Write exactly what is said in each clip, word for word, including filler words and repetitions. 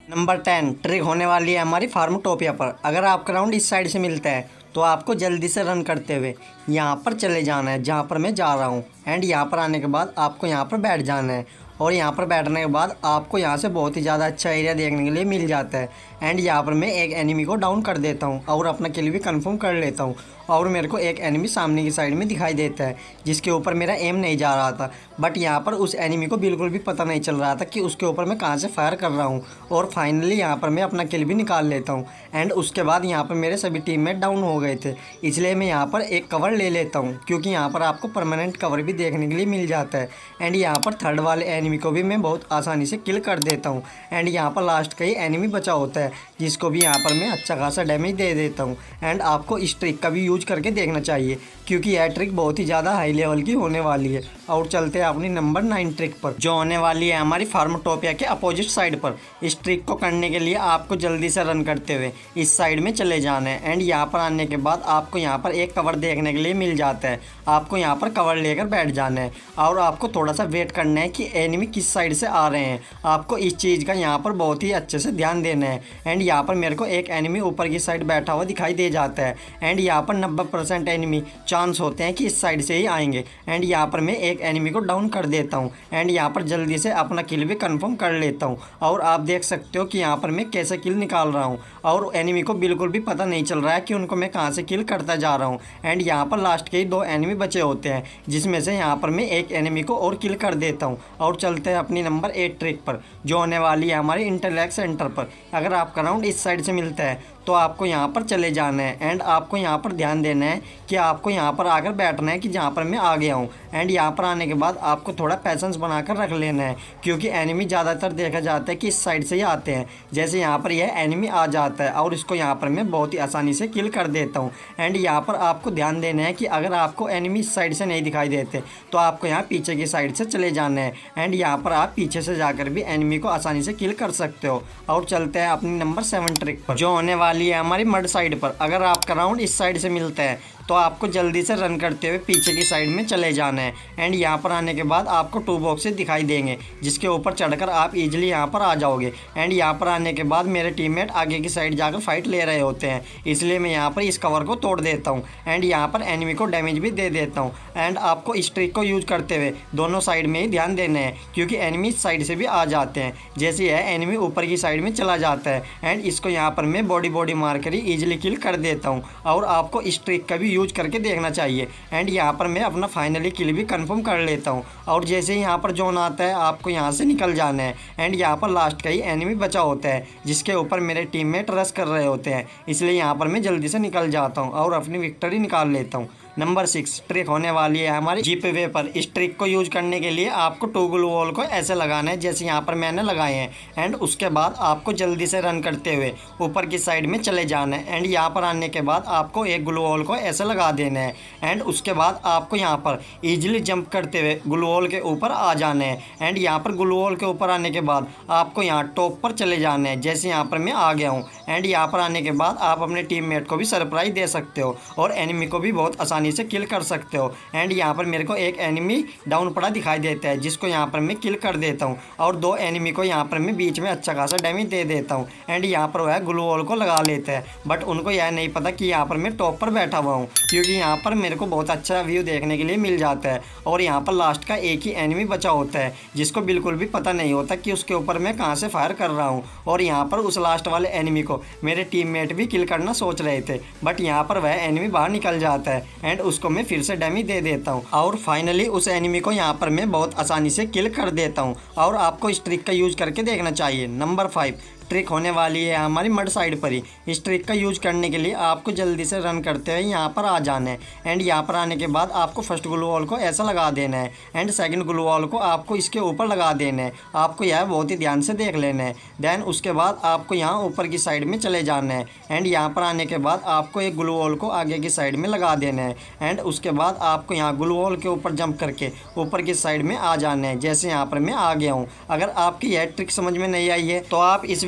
Number ten trick होने वाली है हमारी फार्मटोपिया पर। अगर आपका राउंड इस साइड से मिलता है तो आपको जल्दी से रन करते हुए यहाँ पर चले जाना है जहाँ पर मैं जा रहा हूँ। एंड यहाँ पर आने के बाद आपको यहाँ पर बैठ जाना है और यहाँ पर बैठने के बाद आपको यहाँ से बहुत ही ज़्यादा अच्छा एरिया देखने के लिए मिल जाता है। एंड यहाँ पर मैं एक एनिमी को डाउन कर देता हूँ और अपना किल भी कंफर्म कर लेता हूँ। और मेरे को एक एनिमी सामने की साइड में दिखाई देता है जिसके ऊपर मेरा एम नहीं जा रहा था, बट यहाँ पर उस एनिमी को बिल्कुल भी पता नहीं चल रहा था कि उसके ऊपर मैं कहाँ से फायर कर रहा हूँ। और फाइनली यहाँ पर मैं अपना किल भी निकाल लेता हूँ। एंड उसके बाद यहाँ पर मेरे सभी टीममेट डाउन हो गए थे, इसलिए मैं यहाँ पर एक कवर ले लेता हूँ क्योंकि यहाँ पर आपको परमानेंट कवर भी देखने के लिए मिल जाता है। एंड यहाँ पर थर्ड वाले एनिमी को भी मैं बहुत आसानी से किल कर देता हूँ। एंड यहाँ पर लास्ट का ही एनिमी बचा होता है जिसको भी यहाँ पर मैं अच्छा खासा डैमेज दे देता हूँ। एंड आपको इस ट्रिक का भी यूज करके देखना चाहिए क्योंकि यह ट्रिक बहुत ही ज़्यादा हाई लेवल की होने वाली है। और चलते हैं अपनी नंबर नाइन ट्रिक पर, जो होने वाली है हमारी फार्मटोपिया के अपोजिट साइड पर। इस ट्रिक को करने के लिए आपको जल्दी से रन करते हुए इस साइड में चले जाना है। एंड यहाँ पर आने के बाद आपको यहाँ पर एक कवर देखने के लिए मिल जाता है। आपको यहाँ पर कवर लेकर बैठ जाना है और आपको थोड़ा सा वेट करना है कि एनिमी किस साइड से आ रहे हैं। आपको इस चीज़ का यहाँ पर बहुत ही अच्छे से ध्यान देना है। एंड यहाँ पर मेरे को एक एनिमी ऊपर की साइड बैठा हुआ दिखाई दे जाता है। एंड यहाँ पर नब्बे परसेंट एनिमी चांस होते हैं कि इस साइड से ही आएंगे। एंड यहाँ पर मैं एक एनिमी को डाउन कर देता हूँ एंड यहाँ पर जल्दी से अपना किल भी कंफर्म कर लेता हूँ। और आप देख सकते हो कि यहाँ पर मैं कैसे किल निकाल रहा हूँ और एनिमी को बिल्कुल भी पता नहीं चल रहा है कि उनको मैं कहाँ से किल करता जा रहा हूँ। एंड यहाँ पर लास्ट के ही दो एनिमी बचे होते हैं जिसमें से यहाँ पर मैं एक एनिमी को और किल कर देता हूँ। और चलते हैं अपनी नंबर एट ट्रिक पर, जो होने वाली है हमारी इंटेलेक्ट सेंटर पर। अगर आपका राउंड इस साइड से मिलता है तो आपको यहाँ पर चले जाना है। एंड आपको यहाँ पर ध्यान देना है कि आपको यहाँ पर आकर बैठना है कि जहाँ पर मैं आ गया हूँ। एंड यहाँ पर आने के बाद आपको थोड़ा पैसेंस बनाकर रख लेना है क्योंकि एनिमी ज़्यादातर देखा जाता है कि इस साइड से ही आते हैं। जैसे यहाँ पर यह एनिमी आ जाता है और इसको यहाँ पर मैं बहुत ही आसानी से किल कर देता हूँ। एंड यहाँ पर आपको ध्यान देना है कि अगर आपको एनिमी इस साइड से नहीं दिखाई देते तो आपको यहाँ पीछे की साइड से चले जाना है। एंड यहाँ पर आप पीछे से जाकर भी एनिमी को आसानी से किल कर सकते हो। और चलते हैं अपनी नंबर सेवन ट्रिक पर, जो होने वाली है हमारी मड साइड पर। अगर आपका राउंड इस साइड से मिलता है तो आपको जल्दी से रन करते हुए पीछे की साइड में चले जाना है। एंड यहाँ पर आने के बाद आपको टू बॉक्सेस दिखाई देंगे जिसके ऊपर चढ़कर आप इजीली यहाँ पर आ जाओगे। एंड यहाँ पर आने के बाद मेरे टीममेट आगे की साइड जाकर फाइट ले रहे होते हैं, इसलिए मैं यहाँ पर इस कवर को तोड़ देता हूँ एंड यहाँ पर एनिमी को डैमेज भी दे देता हूँ। एंड आपको इस ट्रिक को यूज करते हुए दोनों साइड में ही ध्यान देना है क्योंकि एनिमी इस साइड से भी आ जाते हैं। जैसे यह एनिमी ऊपर की साइड में चला जाता है एंड इसको यहाँ पर मैं बॉडी बॉडी मार कर ही ईजिली किल कर देता हूँ। और आपको इस ट्रिक का भी यूज करके देखना चाहिए। एंड यहाँ पर मैं अपना फाइनली किल भी कंफर्म कर लेता हूँ। और जैसे ही यहाँ पर जोन आता है आपको यहाँ से निकल जाना है। एंड यहाँ पर लास्ट का ही एनिमी बचा होता है जिसके ऊपर मेरे टीममेट रश कर रहे होते हैं, इसलिए यहाँ पर मैं जल्दी से निकल जाता हूँ और अपनी विक्ट्री निकाल लेता हूँ। नंबर सिक्स ट्रिक होने वाली है हमारी जीप वे पर। इस ट्रिक को यूज करने के लिए आपको टू ग्लू वॉल को ऐसे लगाना है जैसे यहाँ पर मैंने लगाए हैं। एंड उसके बाद आपको जल्दी से रन करते हुए ऊपर की साइड में चले जाना है। एंड यहाँ पर आने के बाद आपको एक ग्लू वॉल को ऐसे लगा देना है। एंड उसके बाद आपको यहाँ पर ईजिली जंप करते हुए ग्लू वॉल के ऊपर आ जाना है। एंड यहाँ पर ग्लू वॉल के ऊपर आने के बाद आपको यहाँ टॉप पर चले जाना है जैसे यहाँ पर मैं आ गया हूँ। एंड यहाँ पर आने के बाद आप अपने टीममेट को भी सरप्राइज दे सकते हो और एनिमी को भी बहुत आसानी से किल कर सकते हो। एंड यहाँ पर मेरे को एक एनिमी डाउन पड़ा दिखाई देता है जिसको यहाँ पर मैं किल कर देता हूँ और दो एनिमी को यहाँ पर मैं बीच में अच्छा खासा डैमेज दे देता हूँ। एंड यहाँ पर वह ग्लू वॉल को लगा लेता है, बट उनको यह नहीं पता कि यहाँ पर मैं टॉप पर बैठा हुआ हूँ क्योंकि यहाँ पर मेरे को बहुत अच्छा व्यू देखने के लिए मिल जाता है। और यहाँ पर लास्ट का एक ही एनिमी बचा होता है जिसको बिल्कुल भी पता नहीं होता कि उसके ऊपर मैं कहाँ से फायर कर रहा हूँ। और यहाँ पर उस लास्ट वाले एनिमी को मेरे टीममेट भी किल करना सोच रहे थे, बट यहाँ पर वह एनिमी बाहर निकल जाता है एंड उसको मैं फिर से डैमेज दे देता हूँ और फाइनली उस एनिमी को यहाँ पर मैं बहुत आसानी से किल कर देता हूँ। और आपको इस ट्रिक का यूज करके देखना चाहिए। नंबर फाइव ट्रिक होने वाली है हमारी मड साइड पर ही। इस ट्रिक का यूज करने के लिए आपको जल्दी से रन करते हुए यहाँ पर आ जाना है। एंड यहाँ पर आने के बाद आपको फर्स्ट ग्लू वॉल को ऐसा लगा देना है एंड सेकंड ग्लू वॉल को आपको इसके ऊपर लगा देना है। आपको यह बहुत ही ध्यान से देख लेना है। देन उसके बाद आपको यहाँ ऊपर की साइड में चले जाना है। एंड यहाँ पर आने के बाद आपको एक ग्लू वॉल को आगे की साइड में लगा देना है। एंड उसके बाद आपको यहाँ ग्लू वॉल के ऊपर जंप करके ऊपर की साइड में आ जाना है जैसे यहाँ पर मैं आ गया हूँ। अगर आपकी यह ट्रिक समझ में नहीं आई है तो आप इस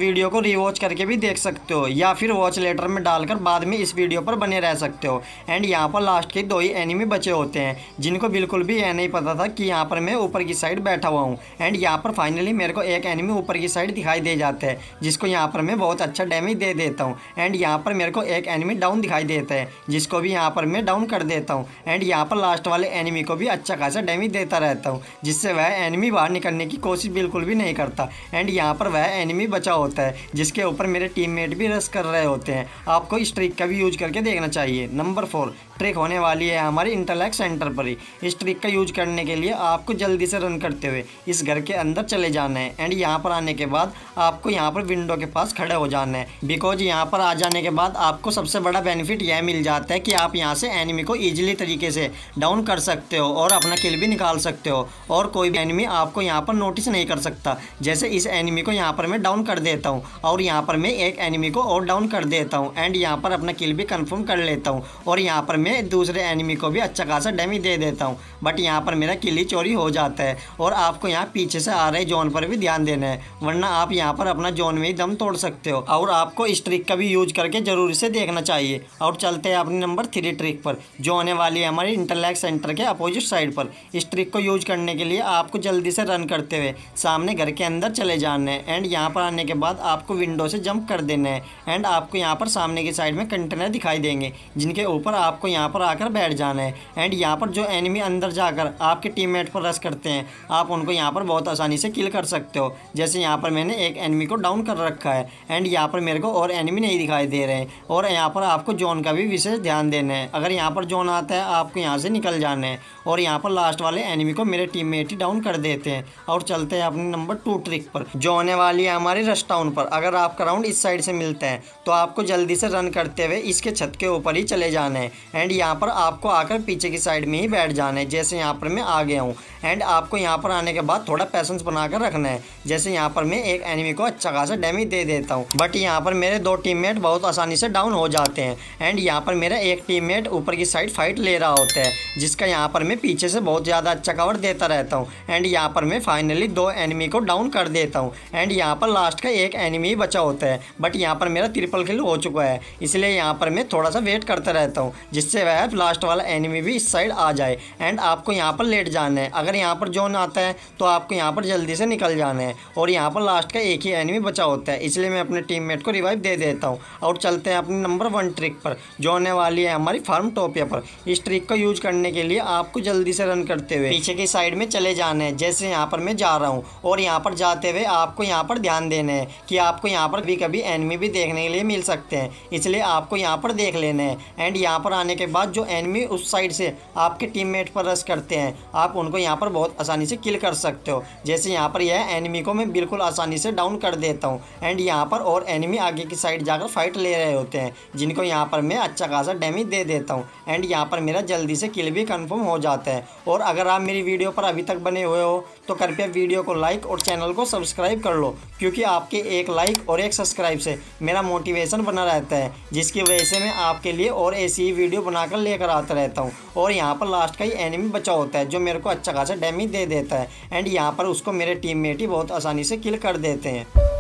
वीडियो को रीवॉच करके भी देख सकते हो या फिर वॉच लेटर में डालकर बाद में इस वीडियो पर बने रह सकते हो। एंड यहाँ पर लास्ट के दो ही एनिमी बचे होते हैं जिनको बिल्कुल भी यह नहीं पता था कि यहाँ पर मैं ऊपर की साइड बैठा हुआ हूँ। एंड यहाँ पर फाइनली मेरे को एक एनिमी ऊपर की साइड दिखाई दे जाता है जिसको यहाँ पर मैं बहुत अच्छा डैमेज दे देता हूँ। एंड यहाँ पर मेरे को एक एनिमी डाउन दिखाई देता है जिसको भी यहाँ पर मैं डाउन कर देता हूँ। एंड यहाँ पर लास्ट वाले एनिमी को भी अच्छा खासा डैमेज देता रहता हूँ जिससे वह एनिमी बाहर निकलने की कोशिश बिल्कुल भी नहीं करता। एंड यहाँ पर वह एनिमी बचा होता है जिसके ऊपर मेरे टीममेट भी रश कर रहे होते हैं। आपको इस ट्रिक का भी यूज करके देखना चाहिए। नंबर फोर ट्रिक होने वाली है हमारी इंटेलेक्ट सेंटर पर ही। इस ट्रिक का यूज करने के लिए आपको जल्दी से रन करते हुए इस घर के अंदर चले जाना है। एंड यहाँ पर आने के बाद आपको यहाँ पर विंडो के पास खड़े हो जाना है, बिकॉज यहाँ पर आ जाने के बाद आपको सबसे बड़ा बेनिफिट यह मिल जाता है कि आप यहाँ से एनिमी को ईजिली तरीके से डाउन कर सकते हो और अपना किल भी निकाल सकते हो और कोई भी एनिमी आपको यहाँ पर नोटिस नहीं कर सकता। जैसे इस एनिमी को यहाँ पर मैं डाउन कर देता हूँ और यहाँ पर मैं एक एनिमी को और डाउन कर देता हूँ एंड यहाँ पर अपना किल भी कंफर्म कर लेता हूँ और यहाँ पर मैं दूसरे एनिमी को भी अच्छा खासा डैमेज दे देता हूँ। बट यहाँ पर मेरा किल ही चोरी हो जाता है और आपको यहाँ पीछे से आ रहे जोन पर भी ध्यान देना है, वरना आप यहाँ पर अपना जोन में ही दम तोड़ सकते हो। और आपको इस ट्रिक का भी यूज करके जरूर से देखना चाहिए। और चलते हैं अपनी नंबर थ्री ट्रिक पर जो होने वाली है हमारी इंटेलेक्ट सेंटर के अपोजिट साइड पर। इस ट्रिक को यूज करने के लिए आपको जल्दी से रन करते हुए सामने घर के अंदर चले जाना है। एंड यहाँ पर आने के बाद आपको विंडो से जंप कर देना है एंड आपको यहाँ पर सामने की साइड में कंटेनर दिखाई देंगे जिनके ऊपर आपको यहाँ पर आकर बैठ जाना है। एंड यहाँ पर जो एनिमी अंदर जाकर आपके टीममेट पर रश करते हैं आप उनको यहाँ पर बहुत आसानी से किल कर सकते हो। जैसे यहाँ पर मैंने एक एनिमी को डाउन कर रखा है एंड यहाँ पर मेरे को और एनिमी नहीं दिखाई दे रहे हैं। और यहाँ पर आपको जोन का भी विशेष ध्यान देना है। अगर यहाँ पर जोन आता है आपको यहाँ से निकल जाना है और यहाँ पर लास्ट वाले एनिमी को मेरे टीममेट ही डाउन कर देते हैं। और चलते हैं अपनी नंबर टू ट्रिक पर जो होने वाली है हमारी रश टाउन पर। अगर आपका राउंड इस साइड से मिलता है तो आपको जल्दी से रन करते हुए इसके छत के ऊपर ही चले जाना है एंड यहाँ पर आपको आकर पीछे की साइड में ही बैठ जाना है। जैसे यहाँ पर मैं आ गया हूँ एंड आपको यहाँ पर आने के बाद थोड़ा पैसेंस बनाकर रखना है। जैसे यहाँ पर मैं एक एनिमी को अच्छा खासा डैमेज दे देता हूँ बट यहाँ पर मेरे दो टीममेट बहुत आसानी से डाउन हो जाते हैं एंड यहाँ पर मेरा एक टीममेट ऊपर की साइड फाइट ले रहा होता है जिसका यहाँ पर मैं पीछे से बहुत ज़्यादा अच्छा कवर देता रहता हूँ। एंड यहाँ पर मैं फाइनली दो एनिमी को डाउन कर देता हूँ एंड यहाँ पर लास्ट का एक एनिमी ही बचा होता है बट यहाँ पर मेरा ट्रिपल किल हो चुका है, इसलिए यहाँ पर मैं थोड़ा सा वेट करता रहता हूँ जिससे वह लास्ट वाला एनिमी भी इस साइड आ जाए। एंड आपको यहाँ पर लेट जाना है। अगर यहाँ पर जोन आता है तो आपको यहाँ पर जल्दी से निकल जाना है और यहाँ पर लास्ट का एक ही एनिमी बचा होता है, इसलिए मैं अपने टीममेट को रिवाइव दे देता हूँ। और चलते हैं अपनी नंबर वन ट्रिक पर जो होने वाली है हमारी फार्मटोपिया पर। इस ट्रिक को यूज करने के लिए आपको जल्दी से रन करते हुए पीछे की साइड में चले जाना है जैसे यहाँ पर मैं जा रहा हूँ। और यहाँ पर जाते हुए आपको यहाँ पर ध्यान देना है कि आपको यहाँ पर भी कभी एनिमी भी देखने के लिए मिल सकते हैं, इसलिए आपको यहाँ पर देख लेना है। एंड यहाँ पर आने के बाद जो एनिमी उस साइड से आपके टीममेट पर रश करते हैं आप उनको यहाँ पर बहुत आसानी से किल कर सकते हो। जैसे यहाँ पर यह एनिमी को मैं बिल्कुल आसानी से डाउन कर देता हूँ एंड यहाँ पर और एनिमी आगे की साइड जाकर फाइट ले रहे होते हैं जिनको यहाँ पर मैं अच्छा खासा डैमेज दे देता हूँ एंड यहाँ पर मेरा जल्दी से किल भी कंफर्म हो जाता है। और अगर आप मेरी वीडियो पर अभी तक बने हुए हो तो कृपया वीडियो को लाइक और चैनल को सब्सक्राइब कर लो, क्योंकि आपके एक लाइक और एक सब्सक्राइब से मेरा मोटिवेशन बना रहता है, जिसकी वजह से मैं आपके लिए और ऐसी ही वीडियो बनाकर लेकर आता रहता हूँ। और यहाँ पर लास्ट का ही एनिमी बचा होता है जो मेरे को अच्छा खासा डैमेज दे देता है एंड यहाँ पर उसको मेरे टीममेट ही बहुत आसानी से किल कर देते हैं।